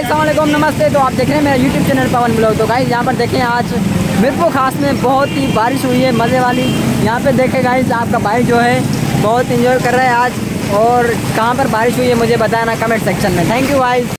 Guys अस्सलाम वालेकुम, नमस्ते। तो आप देख रहे हैं मेरा यूट्यूब चैनल पवन ब्लॉग। तो गाइस यहाँ पर देखें आज मिरपुर खास में बहुत ही बारिश हुई है मज़े वाली। यहाँ पे देखें गाइस आपका भाई जो है बहुत इंजॉय कर रहा है आज। और कहाँ पर बारिश हुई है मुझे बताना कमेंट सेक्शन में। Thank you guys.